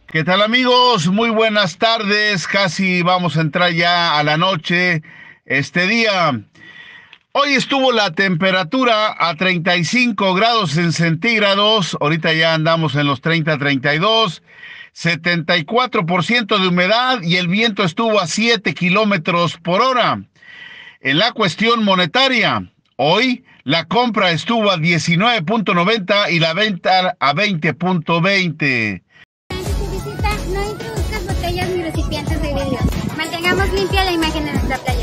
¿Qué tal, amigos? Muy buenas tardes. Casi vamos a entrar ya a la noche este día. Hoy estuvo la temperatura a 35 grados en centígrados. Ahorita ya andamos en los 32, 74% de humedad y el viento estuvo a 7 kilómetros por hora. En la cuestión monetaria, hoy la compra estuvo a 19.90 y la venta a 20.20. No introduzcas botellas ni recipientes de vidrio. Mantengamos limpia la imagen de nuestra playa.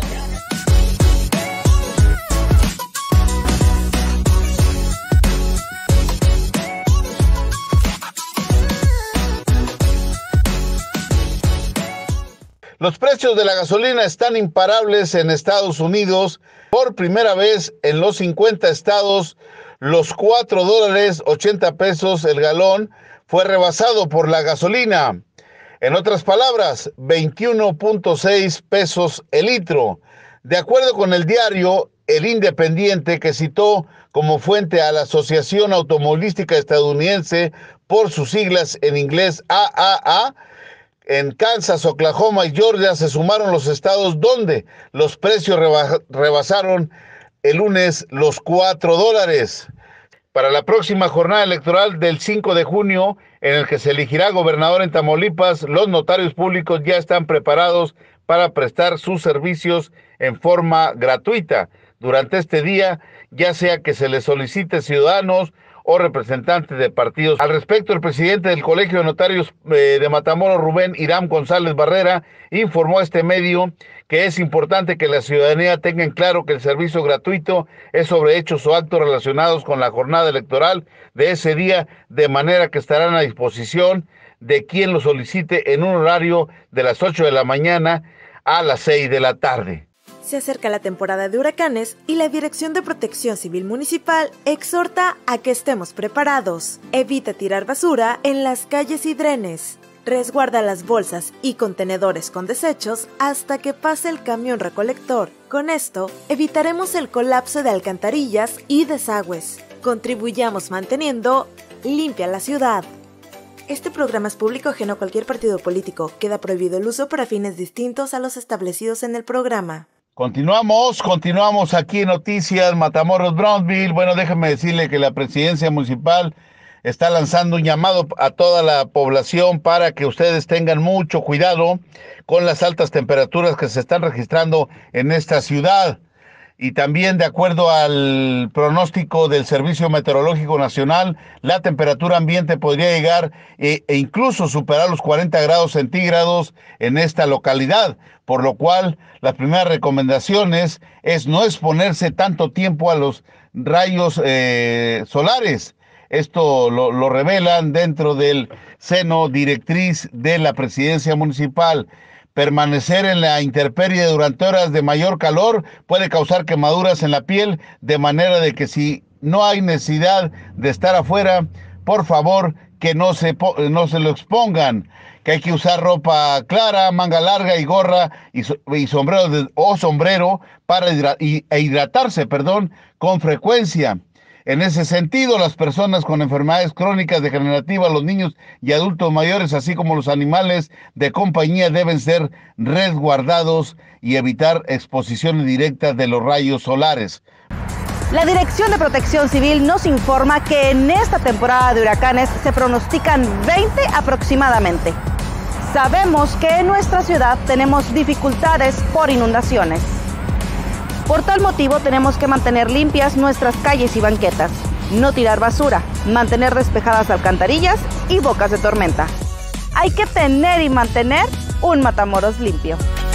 Los precios de la gasolina están imparables en Estados Unidos. Por primera vez en los 50 estados, los $4.80 el galón fue rebasado por la gasolina. En otras palabras, 21.6 pesos el litro. De acuerdo con el diario El Independiente, que citó como fuente a la Asociación Automovilística Estadounidense por sus siglas en inglés AAA, en Kansas, Oklahoma y Georgia se sumaron los estados donde los precios rebasaron el lunes los $4. Para la próxima jornada electoral del 5 de junio, en el que se elegirá gobernador en Tamaulipas, los notarios públicos ya están preparados para prestar sus servicios en forma gratuita. Durante este día, ya sea que se les solicite ciudadanos o representantes de partidos. Al respecto, el presidente del Colegio de Notarios de Matamoros, Rubén Irán González Barrera, informó a este medio que es importante que la ciudadanía tenga en claro que el servicio gratuito es sobre hechos o actos relacionados con la jornada electoral de ese día, de manera que estarán a disposición de quien lo solicite en un horario de las 8 de la mañana a las 6 de la tarde. Se acerca la temporada de huracanes y la Dirección de Protección Civil Municipal exhorta a que estemos preparados. Evita tirar basura en las calles y drenes. Resguarda las bolsas y contenedores con desechos hasta que pase el camión recolector. Con esto, evitaremos el colapso de alcantarillas y desagües. Contribuyamos manteniendo limpia la ciudad. Este programa es público ajeno a cualquier partido político. Queda prohibido el uso para fines distintos a los establecidos en el programa. Continuamos aquí en Noticias Matamoros Brownsville. Bueno, déjeme decirle que la presidencia municipal está lanzando un llamado a toda la población para que ustedes tengan mucho cuidado con las altas temperaturas que se están registrando en esta ciudad. Y también, de acuerdo al pronóstico del Servicio Meteorológico Nacional, la temperatura ambiente podría llegar e incluso superar los 40 grados centígrados en esta localidad, por lo cual las primeras recomendaciones es no exponerse tanto tiempo a los rayos solares. Esto lo revelan dentro del seno directriz de la presidencia municipal. Permanecer en la intemperie durante horas de mayor calor puede causar quemaduras en la piel, de manera de que si no hay necesidad de estar afuera, por favor que no se lo expongan, que hay que usar ropa clara, manga larga y gorra y sombrero para hidratarse, con frecuencia. En ese sentido, las personas con enfermedades crónicas degenerativas, los niños y adultos mayores, así como los animales de compañía, deben ser resguardados y evitar exposiciones directas de los rayos solares. La Dirección de Protección Civil nos informa que en esta temporada de huracanes se pronostican 20 aproximadamente. Sabemos que en nuestra ciudad tenemos dificultades por inundaciones. Por tal motivo tenemos que mantener limpias nuestras calles y banquetas, no tirar basura, mantener despejadas alcantarillas y bocas de tormenta. Hay que tener y mantener un Matamoros limpio.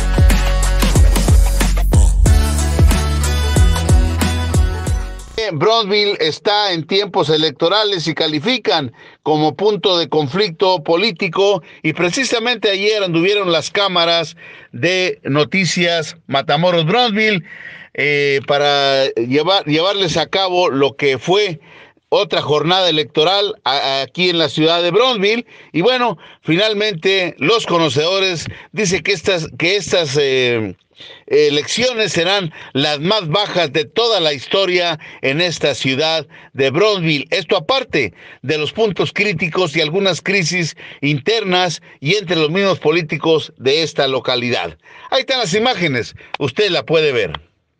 Brownsville está en tiempos electorales y califican como punto de conflicto político, y precisamente ayer anduvieron las cámaras de Noticias Matamoros Brownsville para llevarles a cabo lo que fue otra jornada electoral aquí en la ciudad de Brownsville. Y bueno, finalmente los conocedores dicen que estas elecciones serán las más bajas de toda la historia en esta ciudad de Brownsville. Esto aparte de los puntos críticos y algunas crisis internas y entre los mismos políticos de esta localidad. Ahí están las imágenes, usted la puede ver.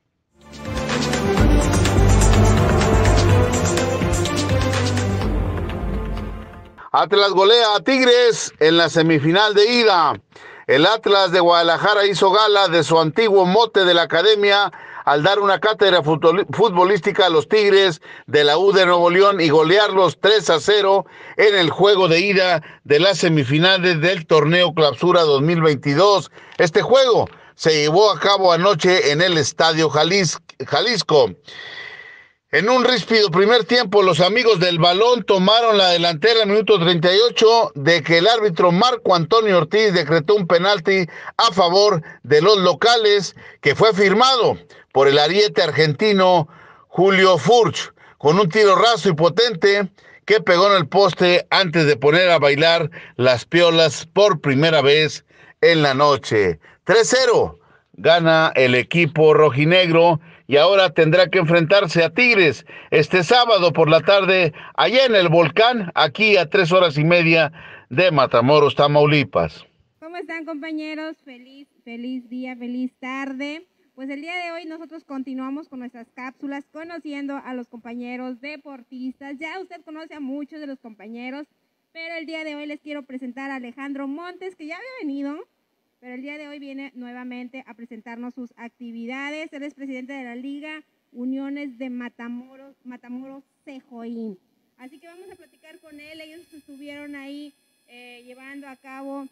Atlas golea a Tigres en la semifinal de ida. El Atlas de Guadalajara hizo gala de su antiguo mote de la academia al dar una cátedra futbolística a los Tigres de la U de Nuevo León y golearlos 3-0 en el juego de ida de las semifinales del torneo Clausura 2022. Este juego se llevó a cabo anoche en el Estadio Jalisco. En un ríspido primer tiempo, los amigos del balón tomaron la delantera en el minuto 38 de que el árbitro Marco Antonio Ortiz decretó un penalti a favor de los locales que fue firmado por el ariete argentino Julio Furch con un tiro raso y potente que pegó en el poste antes de poner a bailar las piolas por primera vez en la noche. 3-0 gana el equipo rojinegro y ahora tendrá que enfrentarse a Tigres este sábado por la tarde allá en el Volcán, aquí a 3 horas y media de Matamoros, Tamaulipas. ¿Cómo están, compañeros? Feliz día, feliz tarde. Pues el día de hoy nosotros continuamos con nuestras cápsulas conociendo a los compañeros deportistas. Ya usted conoce a muchos de los compañeros, pero el día de hoy les quiero presentar a Alejandro Montes, que ya había venido, pero el día de hoy viene nuevamente a presentarnos sus actividades. Él es presidente de la Liga Uniones de Matamoros Cejoín. Así que vamos a platicar con él. Ellos estuvieron ahí llevando a cabo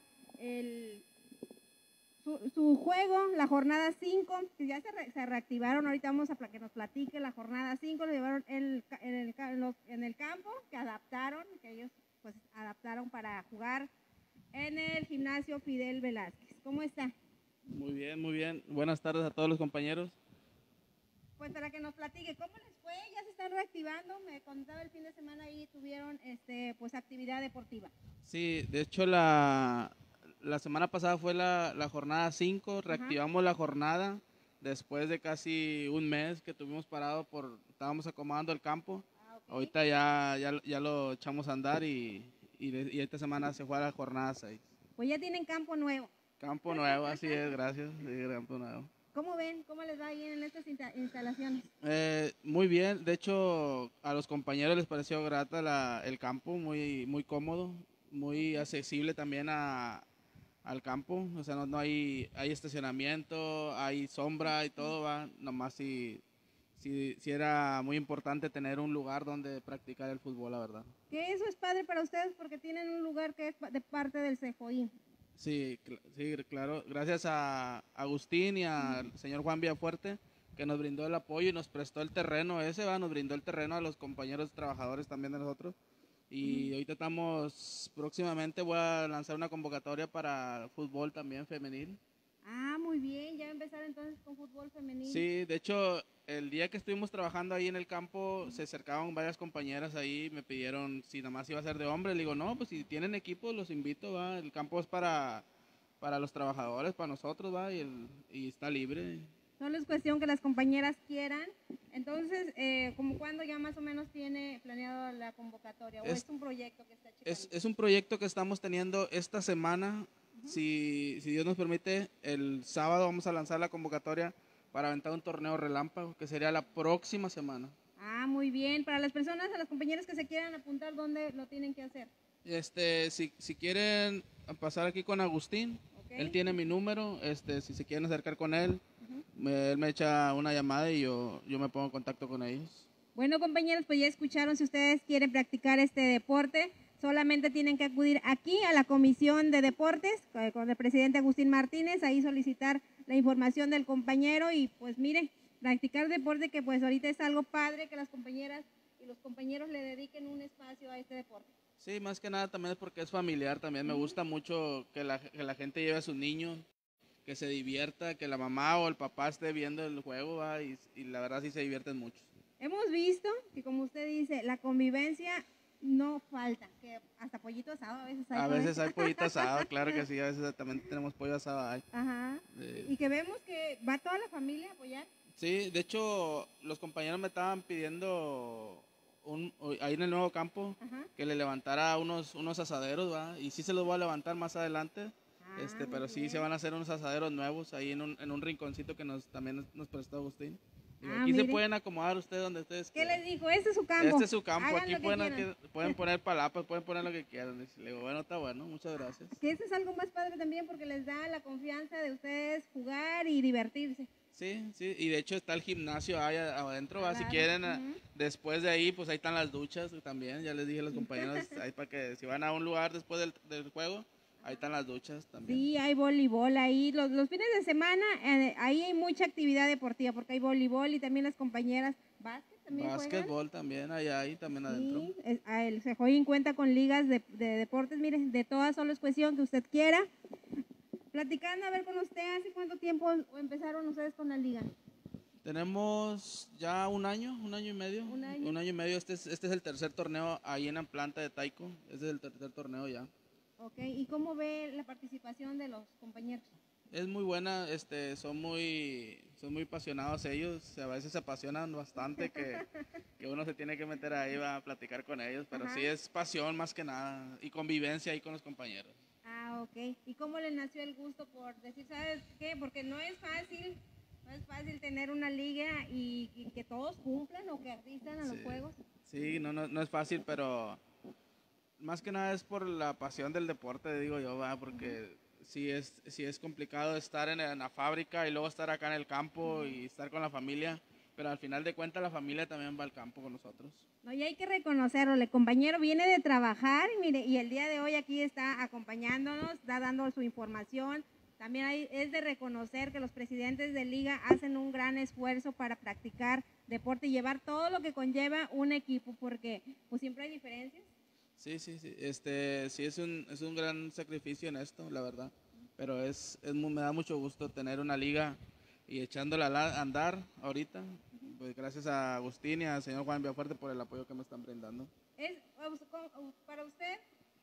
su juego, la jornada 5, que ya se reactivaron. Ahorita vamos a que nos platique la jornada 5. Lo llevaron en el campo, que ellos pues adaptaron para jugar en el gimnasio Fidel Velázquez. ¿Cómo está? Muy bien, muy bien. Buenas tardes a todos los compañeros. Pues para que nos platique, ¿cómo les fue? Ya se están reactivando. Me contaba el fin de semana ahí tuvieron pues actividad deportiva. Sí, de hecho la semana pasada fue la jornada 5, reactivamos la jornada después de casi un mes que tuvimos parado estábamos acomodando el campo. Okay. Ahorita ya lo echamos a andar y esta semana se juega la jornada 6. Pues ya tienen campo nuevo. Campo nuevo, así es, gracias. Sí, campo nuevo. ¿Cómo ven? ¿Cómo les va ahí en estas instalaciones? Muy bien, de hecho a los compañeros les pareció grata el campo, muy, muy cómodo, muy accesible también al campo. O sea, no hay estacionamiento, hay sombra y todo, va. Nomás sí era muy importante tener un lugar donde practicar el fútbol, la verdad. Que eso es padre para ustedes porque tienen un lugar que es de parte del CEJOI. Sí, claro. Gracias a Agustín y al señor Juan Villafuerte que nos brindó el apoyo y nos prestó el terreno nos brindó el terreno a los compañeros trabajadores también de nosotros. Y ahorita próximamente voy a lanzar una convocatoria para fútbol también femenil. Ah, muy bien, ya va a empezar entonces con fútbol femenil. Sí, de hecho, el día que estuvimos trabajando ahí en el campo, se acercaban varias compañeras ahí, me pidieron si nada más iba a ser de hombre. Le digo, no, pues si tienen equipo, los invito, va. El campo es para los trabajadores, para nosotros, va, y está libre. Solo es cuestión que las compañeras quieran. Entonces, ¿como cuándo ya más o menos tiene planeado la convocatoria? ¿O es un proyecto que está checando? Es un proyecto que estamos teniendo esta semana. Si Dios nos permite, el sábado vamos a lanzar la convocatoria para aventar un torneo relámpago, que sería la próxima semana. Ah, muy bien. Para las personas, a las compañeras que se quieran apuntar, ¿dónde lo tienen que hacer? Si quieren pasar aquí con Agustín, okay. Él tiene mi número, si se quieren acercar con él, él me echa una llamada y yo me pongo en contacto con ellos. Bueno, compañeros, pues ya escucharon, si ustedes quieren practicar este deporte, solamente tienen que acudir aquí a la Comisión de Deportes con el presidente Agustín Martínez, ahí solicitar la información del compañero y pues mire, practicar deporte que pues ahorita es algo padre que las compañeras y los compañeros le dediquen un espacio a este deporte. Sí, más que nada también es porque es familiar, también me gusta mucho que la gente lleve a sus niños, que se divierta, que la mamá o el papá esté viendo el juego, ¿va? Y la verdad sí se divierten mucho. hemos visto que, como usted dice, la convivencia no falta, que hasta pollito asado a veces hay. A veces hay pollito asado, claro que sí, a veces también tenemos pollo asado ahí. Ajá. Y que vemos que va toda la familia a apoyar. Sí, de hecho, los compañeros me estaban pidiendo ahí en el nuevo campo, Ajá. que le levantara unos asaderos, ¿va? Y sí se los voy a levantar más adelante, pero sí se van a hacer unos asaderos nuevos ahí en un rinconcito que también nos prestó Agustín. Digo, aquí mire. se pueden acomodar ustedes donde ustedes ¿Qué quieran. les dijo? Este es su campo. Este es su campo, Hagan aquí lo que quieran. pueden poner palapas, pueden poner lo que quieran. Y le digo, bueno, está bueno, muchas gracias. Que eso es algo más padre también porque les da la confianza de ustedes jugar y divertirse. Sí, y de hecho está el gimnasio ahí adentro, ¿va? Si Claro. quieren, después de ahí, pues ahí están las duchas también, ya les dije a los compañeros, ahí para que si van a un lugar después del juego, ahí están las duchas también. Sí, hay voleibol ahí. Los fines de semana ahí hay mucha actividad deportiva porque hay voleibol y también las compañeras básquet también Básquetbol también, ahí también adentro. Sí, el Sejoyin cuenta con ligas de deportes, miren, de todas, solo es cuestión que usted quiera. Platicando, a ver, con usted, ¿hace cuánto tiempo empezaron ustedes con la liga? Tenemos ya un año y medio. ¿Un año? Un año y medio, este es el tercer torneo ahí en Amplanta de Taiko, este es el tercer torneo ya. Ok, ¿y cómo ve la participación de los compañeros? Es muy buena, son muy apasionados ellos, a veces se apasionan bastante que uno se tiene que meter ahí a platicar con ellos, pero Ajá. sí es pasión más que nada y convivencia ahí con los compañeros. Ah, ok. ¿Y cómo le nació el gusto por decir, sabes qué? Porque no es fácil tener una liga y que todos cumplan o que asistan a los juegos. Sí, no es fácil, pero más que nada es por la pasión del deporte, digo yo, ¿va? Porque sí es complicado estar en la fábrica y luego estar acá en el campo y estar con la familia, pero al final de cuentas la familia también va al campo con nosotros. No, y hay que reconocerlo, el compañero viene de trabajar y mire, y el día de hoy aquí está acompañándonos, está dando su información. También es de reconocer que los presidentes de liga hacen un gran esfuerzo para practicar deporte y llevar todo lo que conlleva un equipo, porque pues siempre hay diferencias. Sí, sí es un gran sacrificio en esto, la verdad, pero me da mucho gusto tener una liga y echándola a andar ahorita, pues gracias a Agustín y al señor Juan Villafuerte por el apoyo que me están brindando. Para usted,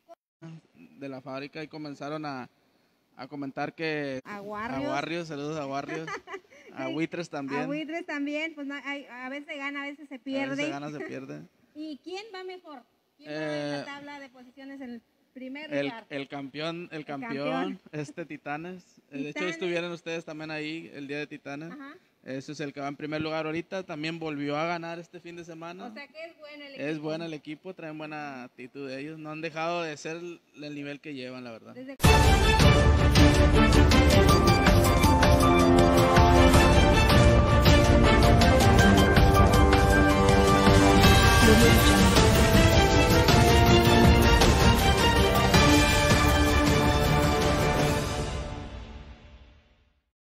De la fábrica y comenzaron a comentar que a Warriors. a Warriors, saludos a Warriors, a Buitres también. A Buitres también, pues no, a veces se gana, a veces se A pierde. veces se gana, se pierde. ¿Y quién va mejor? ¿Quién va en la tabla de posiciones en el primer lugar? El campeón, campeón. Titanes. De hecho, Titanes. estuvieron ustedes también ahí el día de Titanes. Ajá. Ese es el que va en primer lugar ahorita. También volvió a ganar este fin de semana. O sea que es bueno el equipo. Es bueno el equipo, traen buena actitud de ellos. No han dejado de ser el nivel que llevan, la verdad. Desde